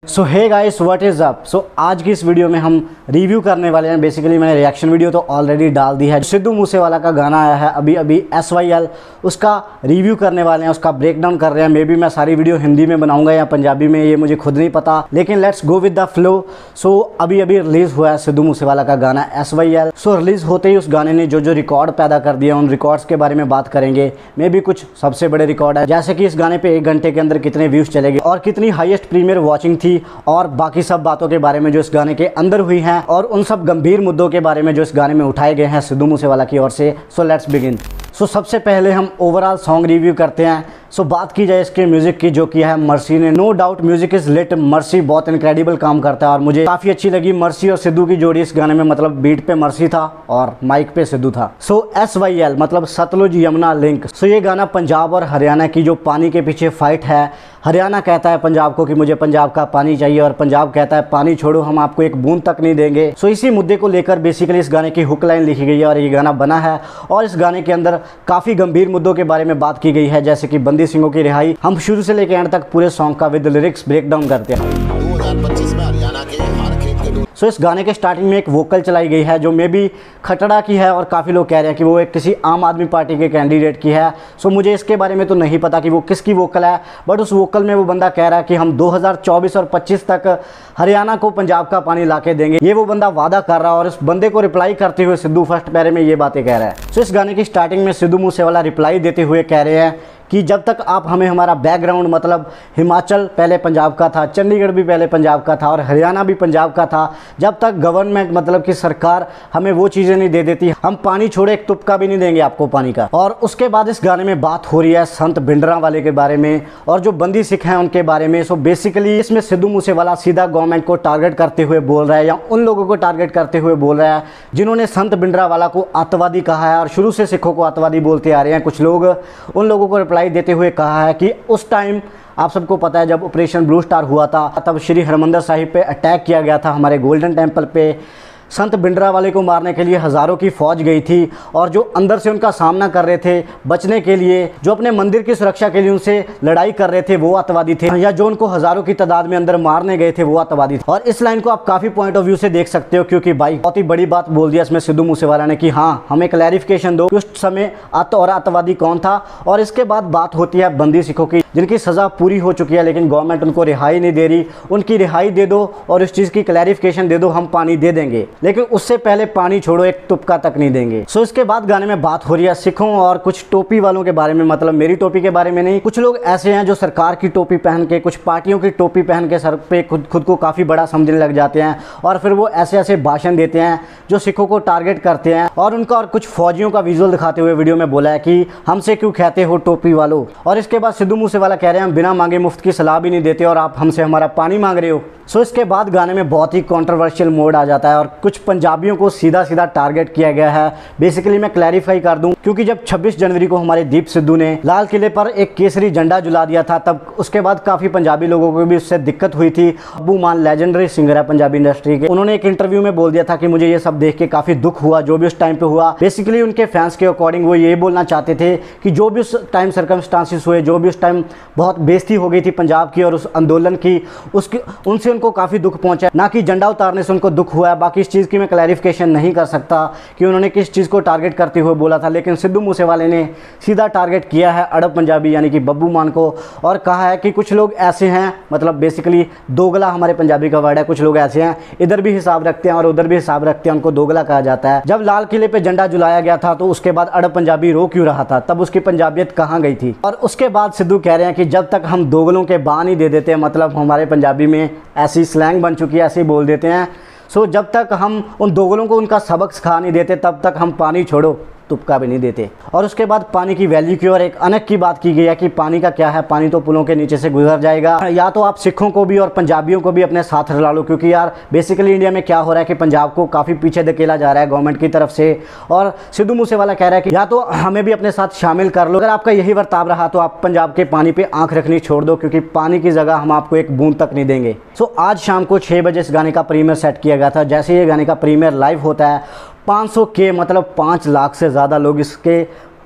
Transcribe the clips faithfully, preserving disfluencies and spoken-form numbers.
So hey guys, what is up. So आज की इस वीडियो में हम रिव्यू करने वाले हैं। बेसिकली मैंने रिएक्शन वीडियो तो ऑलरेडी डाल दी है। सिद्धू मूसेवाला का गाना आया है अभी अभी एस वाई एल, उसका रिव्यू करने वाले हैं, उसका ब्रेकडाउन कर रहे हैं। मे बी मैं सारी वीडियो हिंदी में बनाऊंगा या पंजाबी में, ये मुझे खुद नहीं पता, लेकिन let's go with the flow. So अभी अभी रिलीज़ हुआ है सिद्धू मूसेवाला का गाना S Y L. So release होते ही उस गाने ने जो जो रिकॉर्ड पैदा कर दिया, उन रिकॉर्ड्स के बारे में बात करेंगे। मे बी कुछ सबसे बड़े रिकॉर्ड है, जैसे कि इस गाने पे एक घंटे के अंदर कितने व्यूज़ चले गए और कितनी हाईएस्ट प्रीमियर वॉचिंग थी, और बाकी सब बातों के बारे में जो इस गाने के अंदर हुई हैं, और उन सब गंभीर मुद्दों के बारे में जो इस गाने में उठाए गए हैं सिद्धू मूसेवाला की ओर से। So let's begin. सो सबसे पहले हम ओवरऑल सॉन्ग रिव्यू करते हैं। सो so, बात की जाए इसके म्यूज़िक की, जो किया है मर्सी ने। No doubt music is lit. Mxrci बहुत इनक्रेडिबल काम करता है और मुझे काफ़ी अच्छी लगी मर्सी और सिद्धू की जोड़ी इस गाने में। मतलब बीट पे मर्सी था और माइक पे सिद्धू था। सो एस वाई एल मतलब Sutlej Yamuna link. So so, ये गाना पंजाब और हरियाणा की जो पानी के पीछे फाइट है, हरियाणा कहता है पंजाब को कि मुझे पंजाब का पानी चाहिए, और पंजाब कहता है पानी छोड़ो, हम आपको एक बूंद तक नहीं देंगे। सो so, इसी मुद्दे को लेकर बेसिकली इस गाने की हुक लाइन लिखी गई है और ये गाना बना है। और इस गाने के अंदर काफ़ी गंभीर मुद्दों के बारे में बात की गई है, जैसे कि बंदी सिंहों की रिहाई। हम शुरू से लेकर एंड तक पूरे सॉन्ग का विद लिरिक्स ब्रेक डाउन करते हैं। दो हज़ार पच्चीस में हरियाणा के सो so, इस गाने के स्टार्टिंग में एक वोकल चलाई गई है जो मे बी खटड़ा की है, और काफ़ी लोग कह रहे हैं कि वो एक किसी आम आदमी पार्टी के कैंडिडेट की है। सो so, मुझे इसके बारे में तो नहीं पता कि वो किसकी वोकल है, बट उस वोकल में वो बंदा कह रहा है कि हम दो हज़ार चौबीस और पच्चीस तक हरियाणा को पंजाब का पानी ला के देंगे। ये वो बंदा वादा कर रहा है, और इस बंदे को रिप्लाई करते हुए सिद्धू फर्स्ट पैरे में ये बातें कह रहा है। सो so, इस गाने की स्टार्टिंग में सिद्धू मूसेवाला रिप्लाई देते हुए कह रहे हैं कि जब तक आप हमें हमारा बैकग्राउंड, मतलब हिमाचल पहले पंजाब का था, चंडीगढ़ भी पहले पंजाब का था और हरियाणा भी पंजाब का था, जब तक गवर्नमेंट मतलब कि सरकार हमें वो चीज़ें नहीं दे देती, हम पानी छोड़े एक तुपका भी नहीं देंगे आपको पानी का। और उसके बाद इस गाने में बात हो रही है संत भिंडरांवाले के बारे में और जो बंदी सिख हैं उनके बारे में। सो बेसिकली इसमें सिद्धू मूसेवाला सीधा गवर्नमेंट को टारगेट करते हुए बोल रहा है, या उन लोगों को टारगेट करते हुए बोल रहा है जिन्होंने संत भिंडरांवाला को आतंकवादी कहा है और शुरू से सिखों को आतंकवादी बोलते आ रहे हैं। कुछ लोग उन लोगों को देते हुए कहा है कि उस टाइम आप सबको पता है जब ऑपरेशन ब्लू स्टार हुआ था, तब श्री हरमंदिर साहिब पे अटैक किया गया था, हमारे गोल्डन टेम्पल पे। संत भिंडरांवाले को मारने के लिए हज़ारों की फ़ौज गई थी, और जो अंदर से उनका सामना कर रहे थे बचने के लिए, जो अपने मंदिर की सुरक्षा के लिए उनसे लड़ाई कर रहे थे, वो आतंकवादी थे, या जो उनको हज़ारों की तादाद में अंदर मारने गए थे वो आतंकवादी थे। और इस लाइन को आप काफ़ी पॉइंट ऑफ व्यू से देख सकते हो, क्योंकि भाई बहुत ही बड़ी बात बोल दिया इसमें सिद्धू मूसेवाला ने कि हाँ हमें क्लैरिफिकेशन दो कि उस समय अत और आतंकवादी कौन था। और इसके बाद बात होती है बंदी सिखों की, जिनकी सज़ा पूरी हो चुकी है लेकिन गवर्नमेंट उनको रिहाई नहीं दे रही। उनकी रिहाई दे दो और इस चीज़ की क्लैरिफिकेशन दे दो, हम पानी दे देंगे, लेकिन उससे पहले पानी छोड़ो एक तुपका तक नहीं देंगे। सो इसके बाद गाने में बात हो रही है सिखों और कुछ टोपी वालों के बारे में, मतलब मेरी टोपी के बारे में नहीं। कुछ लोग ऐसे हैं जो सरकार की टोपी पहन के, कुछ पार्टियों की टोपी पहन के सर पे खुद खुद को काफ़ी बड़ा समझने लग जाते हैं, और फिर वो ऐसे ऐसे भाषण देते हैं जो सिखों को टारगेट करते हैं। और उनका और कुछ फौजियों का विजुअल दिखाते हुए वीडियो में बोला है कि हमसे क्यों कहते हो टोपी वालों। और इसके बाद सिद्धू मूसेवाला कह रहे हैं हम बिना मांगे मुफ्त की सलाह भी नहीं देते और आप हमसे हमारा पानी मांग रहे हो। सो इसके बाद गाने में बहुत ही कंट्रोवर्शियल मोड आ जाता है और कुछ पंजाबियों को सीधा सीधा टारगेट किया गया है। बेसिकली मैं क्लैरिफाई कर दूं, क्योंकि जब छब्बीस जनवरी को हमारे दीप सिद्धू ने लाल किले पर एक केसरी झंडा जुला दिया था, तब उसके बाद काफ़ी पंजाबी लोगों को भी उससे दिक्कत हुई थी। बब्बू मान लेजेंडरी सिंगर है पंजाबी इंडस्ट्री के, उन्होंने एक इंटरव्यू में बोल दिया था कि मुझे ये सब देख के काफ़ी दुख हुआ जो भी उस टाइम पे हुआ। बेसिकली उनके फैंस के अकॉर्डिंग वो ये बोलना चाहते थे कि जो भी उस टाइम सर्कमस्टांसिस हुए, जो भी उस टाइम बहुत बेइज्जती हो गई थी पंजाब की और उस आंदोलन की, उसकी उनसे उनको काफ़ी दुख पहुंचा, ना कि झंडा उतारने से उनको दुख हुआ है। बाकी इस चीज़ की मैं क्लैरिफिकेशन नहीं कर सकता कि उन्होंने किस चीज़ को टारगेट करते हुए बोला था, लेकिन सिद्धू मूसेवाले ने सीधा टारगेट किया है अड़ब पंजाबी यानी कि बब्बू मान को, और कहा है कि कुछ लोग ऐसे हैं, मतलब बेसिकली दोगला हमारे पंजाबी का वर्ड है, कुछ लोग ऐसे हैं इधर भी हिसाब रखते हैं और उधर भी हिसाब रखते हैं, उनको दोगला कहा जाता है। जब लाल किले पे झंडा जुलाया गया था तो उसके बाद अड़ब पंजाबी रो क्यों रहा था, तब उसकी पंजाबियत कहाँ गई थी। और उसके बाद सिद्धू कह रहे हैं कि जब तक हम दोगलों के बाँ नहीं दे देते, मतलब हमारे पंजाबी में ऐसी स्लैंग बन चुकी है, ऐसे ही बोल देते हैं। सो जब तक हम उन दोगलों को उनका सबक सिखा नहीं देते, तब तक हम पानी छोड़ो तुपका भी नहीं देते। और उसके बाद पानी की वैल्यू की और एक अनक की बात की गई है कि पानी का क्या है, पानी तो पुलों के नीचे से गुजर जाएगा। या तो आप सिखों को भी और पंजाबियों को भी अपने साथ रला लो, क्योंकि यार बेसिकली इंडिया में क्या हो रहा है कि पंजाब को काफ़ी पीछे धकेला जा रहा है गवर्नमेंट की तरफ से। और सिद्धू मूसेवाला कह रहा है कि या तो हमें भी अपने साथ शामिल कर लो, अगर आपका यही बर्ताव रहा तो आप पंजाब के पानी पर आँख रखनी छोड़ दो, क्योंकि पानी की जगह हम आपको एक बूंद तक नहीं देंगे। सो आज शाम को छः बजे इस गाने का प्रीमियर सेट किया गया था। जैसे ये गाने का प्रीमियर लाइव होता है, पाँच सौ के मतलब पाँच लाख से ज़्यादा लोग इसके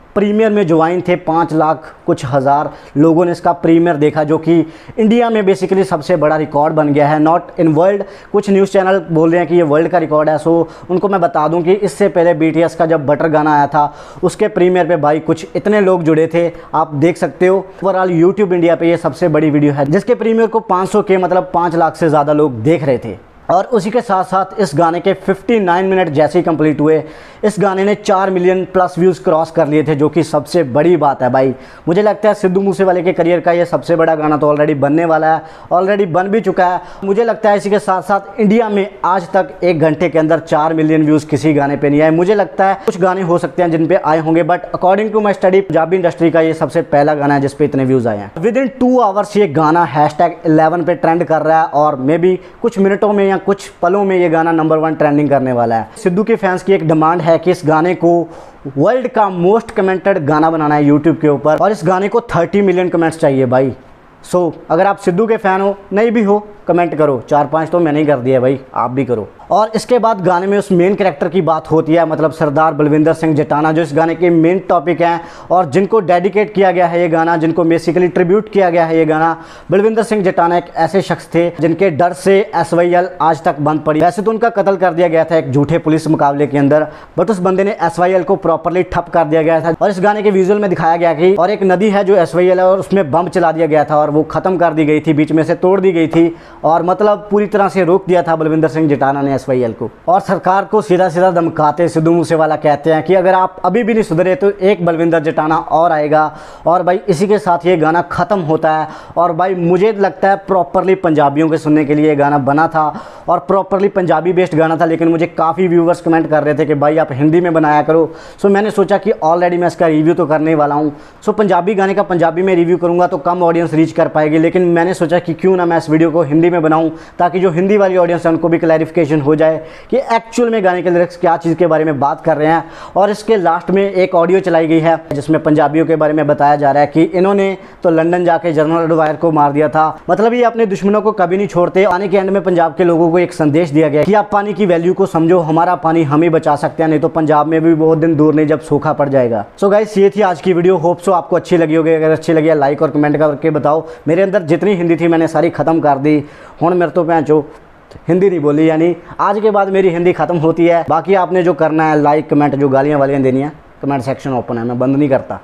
प्रीमियर में ज्वाइन थे। पाँच लाख कुछ हज़ार लोगों ने इसका प्रीमियर देखा, जो कि इंडिया में बेसिकली सबसे बड़ा रिकॉर्ड बन गया है, नॉट इन वर्ल्ड। कुछ न्यूज़ चैनल बोल रहे हैं कि ये वर्ल्ड का रिकॉर्ड है। सो उनको मैं बता दूं कि इससे पहले बीटीएस का जब बटर गाना आया था उसके प्रीमियर पे भाई कुछ इतने लोग जुड़े थे, आप देख सकते हो। ओवरऑल यूट्यूब इंडिया पे ये सबसे बड़ी वीडियो है जिसके प्रीमियर को पाँच सौ के मतलब पाँच लाख से ज़्यादा लोग देख रहे थे। और उसी के साथ साथ इस गाने के उनसठ मिनट जैसे ही कंप्लीट हुए इस गाने ने चार मिलियन प्लस व्यूज़ क्रॉस कर लिए थे, जो कि सबसे बड़ी बात है भाई। मुझे लगता है सिद्धू मूसेवाले के करियर का ये सबसे बड़ा गाना तो ऑलरेडी बनने वाला है, ऑलरेडी बन भी चुका है। मुझे लगता है इसी के साथ साथ इंडिया में आज तक एक घंटे के अंदर चार मिलियन व्यूज़ किसी गाने पर नहीं आए। मुझे लगता है कुछ गाने हो सकते हैं जिन पे आए होंगे, but according to my study Punjabi industry का ये सबसे पहला गाना है जिसपे इतने व्यूज़ आए हैं। विद इन टू आवर्स ये गाना हैश टैग इलेवन पे ट्रेंड कर रहा है और मे बी कुछ मिनटों में या कुछ पलों में ये गाना नंबर वन ट्रेंडिंग करने वाला है। सिद्धू के फैंस की एक डिमांड है कि इस गाने को वर्ल्ड का मोस्ट कमेंटेड गाना बनाना है यूट्यूब के ऊपर, और इस गाने को तीस मिलियन कमेंट्स चाहिए भाई। सो so, अगर आप सिद्धू के फ़ैन हो, नहीं भी हो, कमेंट करो। चार पांच तो मैंने ही कर दिया भाई, आप भी करो। और इसके बाद गाने में उस मेन कैरेक्टर की बात होती है, मतलब सरदार बलविंदर सिंह जटाना, जो इस गाने के मेन टॉपिक हैं और जिनको डेडिकेट किया गया है ये गाना, जिनको बेसिकली ट्रिब्यूट किया गया है ये गाना। बलविंदर सिंह जटाना एक ऐसे शख्स थे जिनके डर से एस वाई एल आज तक बंद पड़ी। वैसे तो उनका कत्ल कर दिया गया था एक झूठे पुलिस मुकाबले के अंदर, बट उस बंदे ने एस वाई एल को प्रॉपरली ठप कर दिया गया था। और इस गाने के विजुअल में दिखाया गया कि और एक नदी है जो एस वाई एल है और उसमें बम चला दिया गया था और वो ख़त्म कर दी गई थी, बीच में से तोड़ दी गई थी और मतलब पूरी तरह से रोक दिया था बलविंदर सिंह जटाना ने एस वाई एल को। और सरकार को सीधा सीधा धमकाते सिद्धू मूसेवाला कहते हैं कि अगर आप अभी भी नहीं सुधरे तो एक बलविंदर जटाना और आएगा। और भाई इसी के साथ ये गाना ख़त्म होता है। और भाई मुझे लगता है प्रॉपरली पंजाबियों के सुनने के लिए ये गाना बना था और प्रॉपरली पंजाबी बेस्ड गाना था, लेकिन मुझे काफ़ी व्यूवर्स कमेंट कर रहे थे कि भाई आप हिंदी में बनाया करो। सो मैंने सोचा कि ऑलरेडी मैं इसका रिव्यू तो करने वाला हूँ, सो पंजाबी गाने का पंजाबी में रिव्यू करूँगा तो कम ऑडियंस रीच कर पाएगी, लेकिन मैंने सोचा कि क्यों ना मैं इस वीडियो को हिंदी में बनाऊँ ताकि जो हिंदी वाली ऑडियंस है उनको भी क्लैरिफिकेशन हो जाए कि एक्चुअल में गाने के लिरिक्स क्या चीज़ के बारे में बात कर रहे हैं। और इसके लास्ट में एक ऑडियो चलाई गई है जिसमें पंजाबियों के बारे में बताया जा रहा है कि इन्होंने तो लंदन जाके जनरल एडवायर को मार दिया था। मतलब ये अपने दुश्मनों को कभी नहीं छोड़ते। आने के एंड में पंजाब के लोगों को एक संदेश दिया गया कि आप पानी की वैल्यू को समझो, हमारा पानी हम ही बचा सकते हैं, नहीं तो पंजाब में भी बहुत दिन दूर नहीं जब सूखा पड़ जाएगा। सो गाइस ये थी आज की वीडियो, होप सो आपको अच्छी लगी होगी। अगर अच्छी लगी लाइक और कमेंट करके बताओ। मेरे अंदर जितनी हिंदी थी मैंने सारी खत्म कर दी, हुण मेरे तो भैंचो हिंदी नहीं बोली, यानी आज के बाद मेरी हिंदी खत्म होती है। बाकी आपने जो करना है लाइक कमेंट, जो गालियाँ वालियाँ देनी है कमेंट सेक्शन ओपन है, मैं बंद नहीं करता।